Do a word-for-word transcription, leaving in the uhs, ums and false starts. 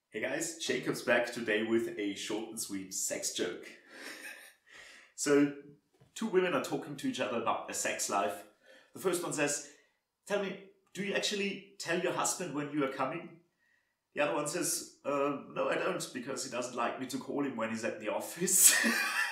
Hey guys, Jacob's back today with a short and sweet sex joke. So, two women are talking to each other about their sex life. The first one says, "Tell me, do you actually tell your husband when you are coming?" The other one says, uh, "No, I don't, because he doesn't like me to call him when he's at the office."